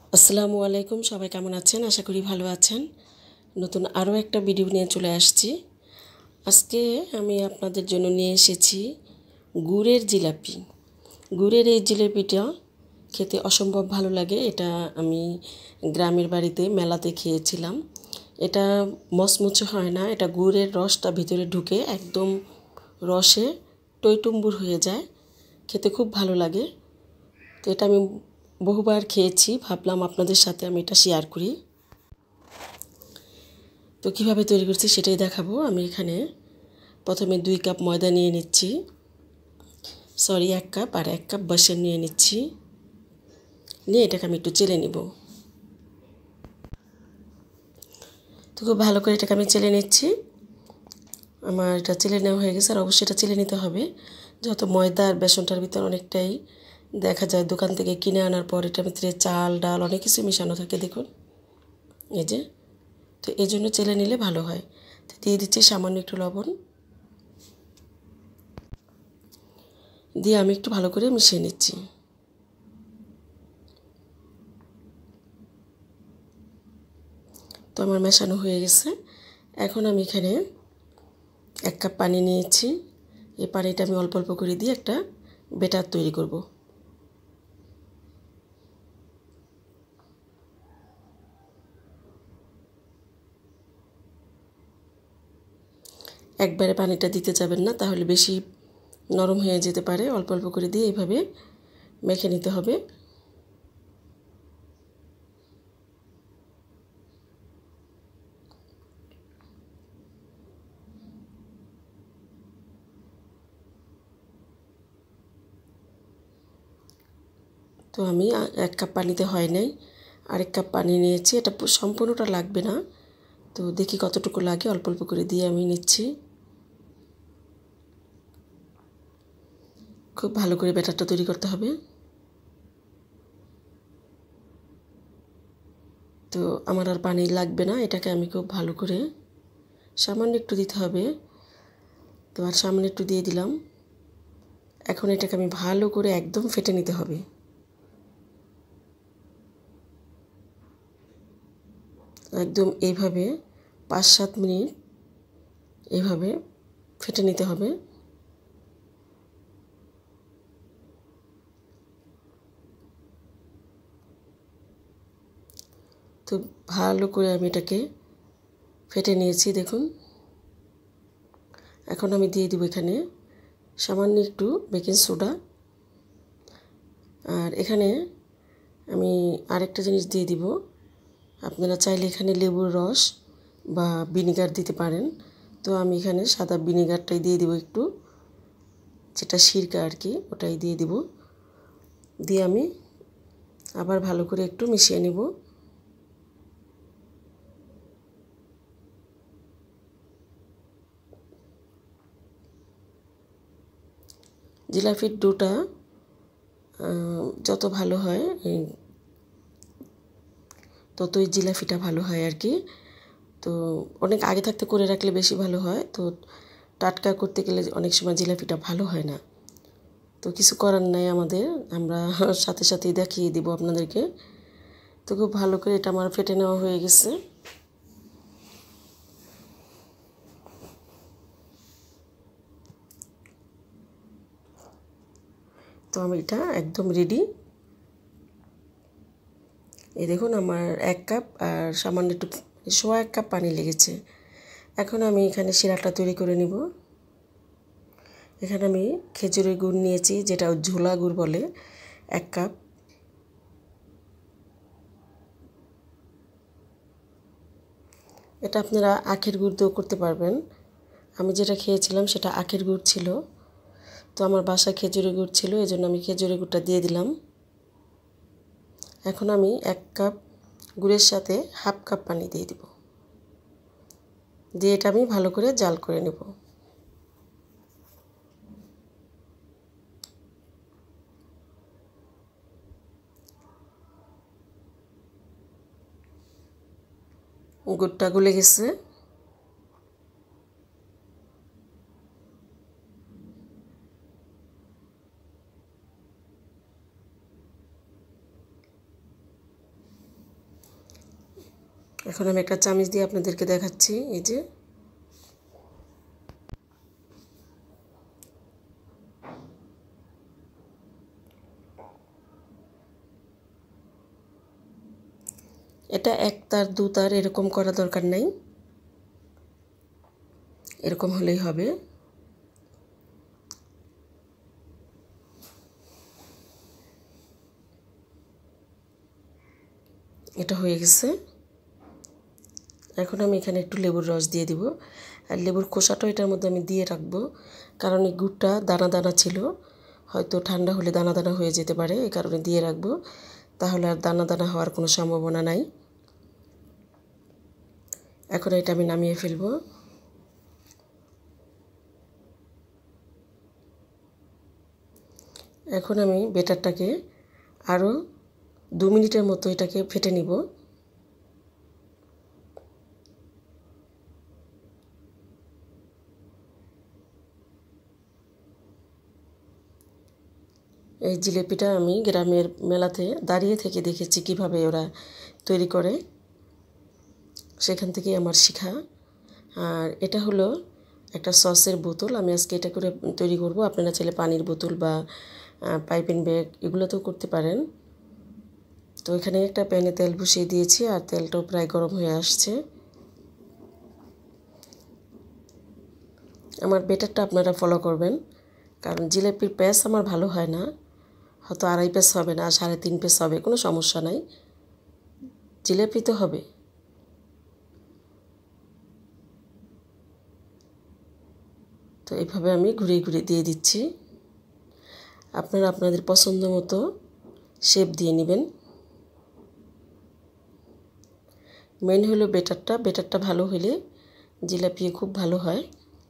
আসসালামু আলাইকুম, সবাই কেমন আছেন? আশা করি ভালো আছেন। নতুন আরও একটা ভিডিও নিয়ে চলে আসছি। আজকে আমি আপনাদের জন্য নিয়ে এসেছি গুড়ের জিলাপি। গুড়ের এই জিলাপিটা খেতে অসম্ভব ভালো লাগে। এটা আমি গ্রামের বাড়িতে মেলাতে খেয়েছিলাম। এটা মচমচে হয় না, এটা গুড়ের রসটা ভিতরে ঢুকে একদম রসে টইটুম্বুর হয়ে যায়। খেতে খুব ভালো লাগে। তো এটা আমি বহুবার খেয়েছি, ভাবলাম আপনাদের সাথে আমি এটা শেয়ার করি। তো কীভাবে তৈরি করছি সেটাই দেখাবো। আমি এখানে প্রথমে 2 কাপ ময়দা নিয়ে নিচ্ছি, 1 কাপ, আর 1 কাপ বেসন নিয়ে নিচ্ছি। নিয়ে এটাকে আমি একটু চেলে নিব। তো খুব ভালো করে এটাকে আমি চেলে নিচ্ছি। আমার এটা চেলে নেওয়া হয়ে গেছে। আর অবশ্যই এটা চেলে নিতে হবে, যত ময়দা আর বেসনটার ভিতর অনেকটাই দেখা যায় দোকান থেকে কিনে আনার পর এটার ভিতরে চাল ডাল অনেক কিছু মেশানো থাকে, দেখুন এই যে। তো এই জন্য চেলে নিলে ভালো হয়। তো দিয়ে দিচ্ছি সামান্য একটু লবণ, দিয়ে আমি একটু ভালো করে মিশিয়ে নিচ্ছি। তো আমার মেশানো হয়ে গেছে। এখন আমি এখানে 1 কাপ পানি নিয়েছি। এই পানিটা আমি অল্প অল্প করে দিয়ে একটা ব্যাটার তৈরি করব। একবারে পানিটা দিতে যাবেন না, তাহলে বেশি নরম হয়ে যেতে পারে। অল্প অল্প করে দিয়ে এইভাবে মেখে নিতে হবে। তো আমি 1 কাপ পানিতে হয় নাই, আরেক কাপ পানি নিয়েছি। এটা সম্পূর্ণটা লাগবে না, তো দেখি কতটুকু লাগে, অল্প অল্প করে দিয়ে আমি নিচ্ছি। খুব ভালো করে ব্যাটারটা তৈরি করতে হবে। তো আমার আর পানি লাগবে না, এটাকে আমি খুব ভালো করে সামান্য একটু দিতে হবে। তো আর সামান্য একটু দিয়ে দিলাম। এখন এটাকে আমি ভালো করে একদম ফেটে নিতে হবে। একদম এইভাবে 5-7 মিনিট এইভাবে ফেটে নিতে হবে। তো ভালো করে আমি এটাকে ফেটে নিয়েছি, দেখুন। এখন আমি দিয়ে দিব এখানে সামান্য একটু বেকিং সোডা। আর এখানে আমি আরেকটা জিনিস দিয়ে দিব। আপনারা চাইলে এখানে লেবুর রস বা ভিনেগার দিতে পারেন। তো আমি এখানে সাদা ভিনেগারটাই দিয়ে দিব একটু, যেটা সিরকা আর কি, ওটাই দিয়ে দিব। দিয়ে আমি আবার ভালো করে একটু মিশিয়ে নেব। জিলাপির ডোটা যত ভালো হয় ততই জিলাপিটা ভালো হয় আর কি। তো অনেক আগে থাকতে করে রাখলে বেশি ভালো হয়। তো টাটকা করতে গেলে অনেক সময় জিলাপিটা ভালো হয় না। তো কিছু করার নাই আমাদের, আমরা সাথে সাথেই দেখিয়ে দিব আপনাদেরকে। তো খুব ভালো করে এটা আমার ফেটে নেওয়া হয়ে গেছে। তো আমি এটা একদম রেডি। এই দেখুন আমার 1 কাপ আর সামান্য একটু 1 কাপ পানি লেগেছে। এখন আমি এখানে শিরাটা তৈরি করে নিব। এখানে আমি খেজুরের গুড় নিয়েছি, যেটা ঝোলা গুড় বলে, 1 কাপ। এটা আপনারা আখের গুড় দিয়েও করতে পারবেন। আমি যেটা খেয়েছিলাম সেটা আখের গুড় ছিল। তো আমার বাসায় খেজুরের গুড় ছিল, এই জন্য আমি খেজুরের গুড়টা দিয়ে দিলাম। এখন আমি 1 কাপ গুড়ের সাথে 1/2 কাপ পানি দিয়ে দিব। দিয়ে এটা আমি ভালো করে জাল করে নেব। গুড়টা গলে গেছে। এখন আমি একটা চামচ দিয়ে আপনাদেরকে দেখাচ্ছি। এই যে এটা এক তার দু তার এরকম করা দরকার নাই, এরকম হলেই হবে। এটা হয়ে গেছে। এখন আমি এখানে একটু লেবুর রস দিয়ে দিব, আর লেবুর খোসাটাও এটার মধ্যে আমি দিয়ে রাখবো, কারণ এই গুড়টা দানা দানা ছিল, হয়তো ঠান্ডা হলে দানা দানা হয়ে যেতে পারে, এই কারণে দিয়ে রাখবো, তাহলে আর দানা দানা হওয়ার কোনো সম্ভাবনা নাই। এখন এটা আমি নামিয়ে ফেলবো। এখন আমি বেটারটাকে আরও 2 মিনিটের মতো এটাকে ফেটে নিব। এই জিলিপিটা আমি গ্রামের মেলাতে দাঁড়িয়ে থেকে দেখেছি কিভাবে ওরা তৈরি করে, সেখান থেকেই আমার শেখা। আর এটা হলো একটা সসের বোতল, আমি আজকে এটা করে তৈরি করব। আপনারা চাইলে পানির বোতল বা পাইপিং ব্যাগ এগুলোতেও করতে পারেন। তো এখানে একটা প্যানে তেল বসিয়ে দিয়েছি, আর তেলটাও প্রায় গরম হয়ে আসছে। আমার বেটারটা আপনারা ফলো করবেন, কারণ জিলিপির প্যাচ আমার ভালো হয় না, হয়তো 2.5 পিস হবে না, 3.5 পিস হবে, কোনো সমস্যা নাই, জিলিপি তো হবে। তো এইভাবে আমি ঘুরিয়ে ঘুরিয়ে দিয়ে দিচ্ছি। আপনারা আপনাদের পছন্দ মতো শেপ দিয়ে নেবেন। মেন হলো বেটারটা ভালো হলে জিলাপি খুব ভালো হয়।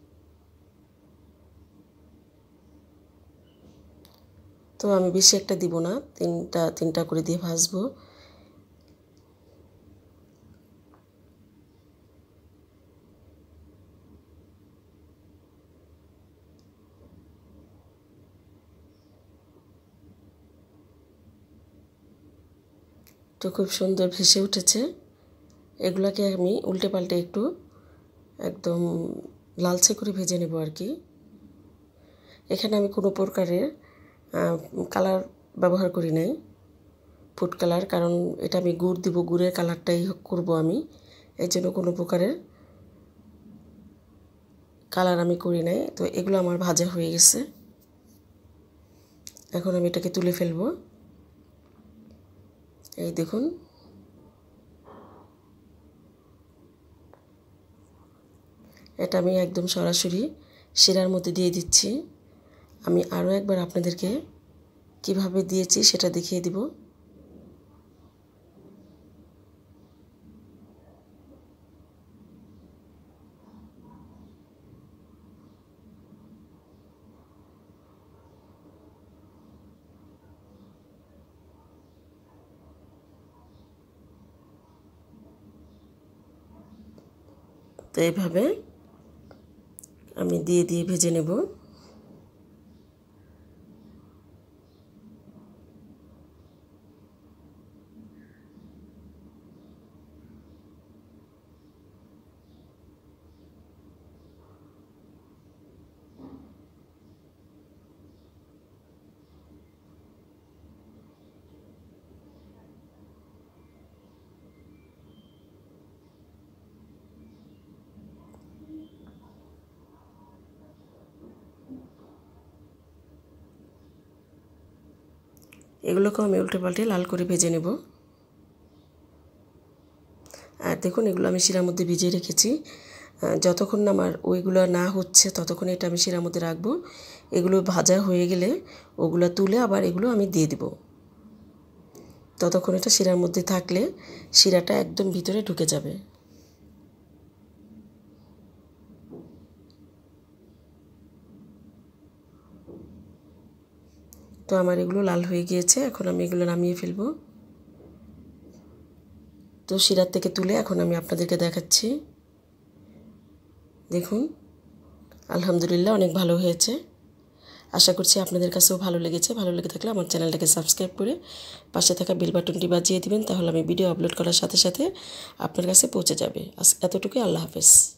তো আমি বেশি একটা দিব না, তিনটা করে দিয়ে ভাজবো। তো খুব সুন্দর ভেসে উঠেছে। এগুলাকে আমি উল্টে পাল্টে একটু একদম লালচে করে ভেজে নেব আর কি। এখানে আমি কোনো প্রকারের কালার ব্যবহার করি নাই, ফুড কালার, কারণ এটা আমি গুড় দিব, গুড়ের কালারটাই করব আমি, এই জন্য কোনো প্রকারের কালার আমি করি নাই। তো এগুলো আমার ভাজা হয়ে গেছে। এখন আমি এটাকে তুলে ফেলবো। এই দেখুন, এটা আমি একদম সরাসরি শিরার মধ্যে দিয়ে দিচ্ছি। আমি আরও একবার আপনাদেরকে কিভাবে দিয়েছি সেটা দেখিয়ে দিব। তো এইভাবে আমি দিয়ে দিয়ে ভেজে নেব। এগুলোকেও আমি উল্টে পাল্টে লাল করে ভেজে নেব। আর দেখুন, এগুলো আমি শিরার মধ্যে ভিজিয়ে রেখেছি। যতক্ষণ না আমার ওইগুলো না হচ্ছে ততক্ষণ এটা আমি শিরার মধ্যে রাখবো। এগুলো ভাজা হয়ে গেলে ওগুলো তুলে আবার এগুলো আমি দিয়ে দেব। ততক্ষণ এটা শিরার মধ্যে থাকলে শিরাটা একদম ভিতরে ঢুকে যাবে। তো আমার এগুলো লাল হয়ে গিয়েছে, এখন আমি এগুলো নামিয়ে ফেলবো। তো শিরার থেকে তুলে এখন আমি আপনাদেরকে দেখাচ্ছি। দেখুন, আলহামদুলিল্লাহ অনেক ভালো হয়েছে। আশা করছি আপনাদের কাছেও ভালো লেগেছে। ভালো লেগে থাকলে আমার চ্যানেলটাকে সাবস্ক্রাইব করে পাশে থাকা বেল বাটনটি বাজিয়ে দিবেন, তাহলে আমি ভিডিও আপলোড করার সাথে সাথে আপনার কাছে পৌঁছে যাবে। এতটুকুই। আল্লাহ হাফেজ।